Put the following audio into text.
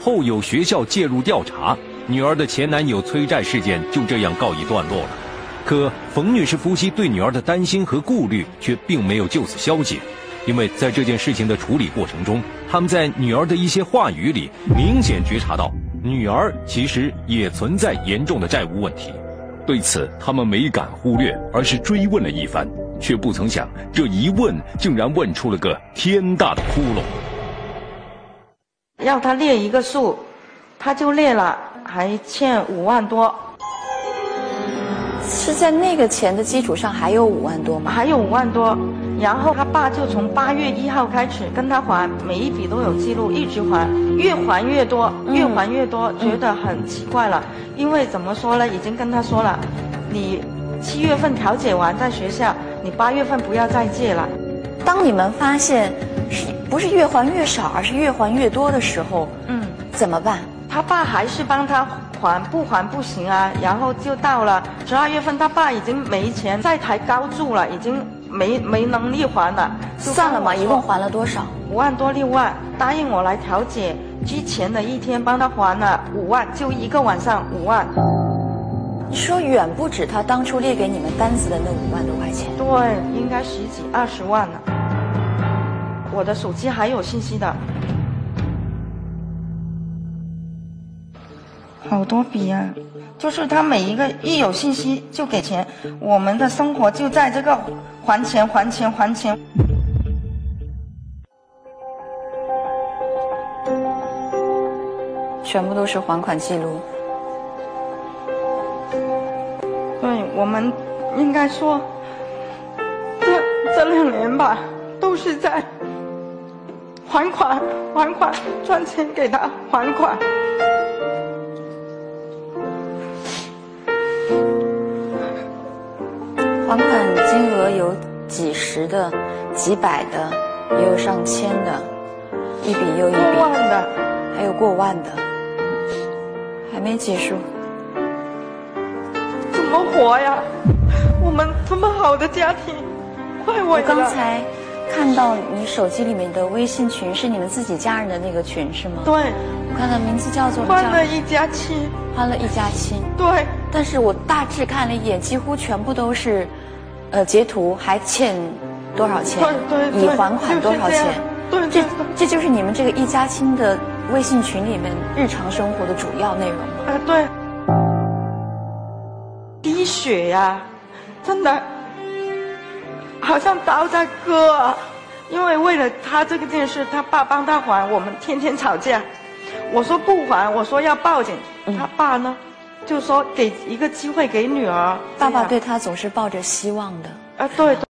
后有学校介入调查，女儿的前男友催债事件就这样告一段落了。可冯女士夫妻对女儿的担心和顾虑却并没有就此消解，因为在这件事情的处理过程中，他们在女儿的一些话语里明显觉察到，女儿其实也存在严重的债务问题。对此，他们没敢忽略，而是追问了一番，却不曾想，这一问竟然问出了个天大的窟窿。 要他列一个数，他就列了，还欠5万多。 是在那个钱的基础上还有5万多吗？ 还有5万多，然后他爸就从8月1号开始跟他还，每一笔都有记录，一直还，越还越多，越还越多，觉得很奇怪了。因为怎么说呢，已经跟他说了，你7月份调解完在学校，你8月份不要再借了。 当你们发现不是越还越少，而是越还越多的时候，怎么办？ 他爸还是帮他还，不还不行啊。然后就到了12月份，他爸已经没钱再抬高住了，已经没能力还了。 算了嘛，一共还了多少 ？5万多6万，答应我来调解之前的一天帮他还了5万，就一个晚上5万。 你说远不止他当初列给你们单子的那5万多块钱？ 对，应该10几20万了。我的手机还有信息的。好多笔啊，就是他每一个一有信息就给钱，我们的生活就在这个还钱还钱还钱。 全部都是还款记录。 对，我们应该说这2年吧，都是在还款，赚钱给他还款。 还款金额有几十的、几百的，也有上千的，一笔又一笔， 过万的， 还有过万的，还没结束。 怎么活呀？我们这么好的家庭，快毁了。 我刚才看到你手机里面的微信群是你们自己家人的那个群是吗？ 对， 我看到名字叫做欢乐一家亲。 欢乐一家亲。 对。 但是我大致看了一眼，几乎全部都是，截图还欠多少钱， 对， 已还款多少钱。 对， 这就是你们这个一家亲的微信群里面日常生活的主要内容吗？ 对。滴血呀，真的，好像刀在割啊！因为为了他这个件事，他爸帮他还，我们天天吵架。我说不还，我说要报警，他爸呢？就说给一个机会给女儿， 爸爸对他总是抱着希望的。 对。